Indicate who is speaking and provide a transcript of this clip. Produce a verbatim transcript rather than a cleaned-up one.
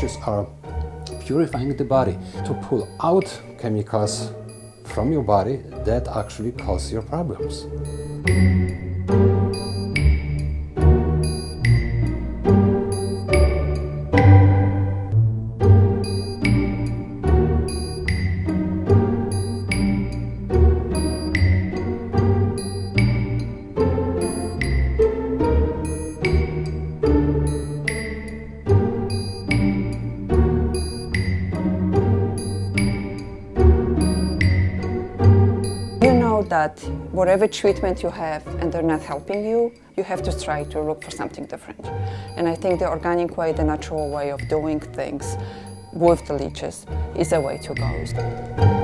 Speaker 1: leeches are purifying the body to pull out chemicals from your body that actually cause your problems.
Speaker 2: That whatever treatment you have and they're not helping you, you have to try to look for something different. And I think the organic way, the natural way of doing things with the leeches is a way to go.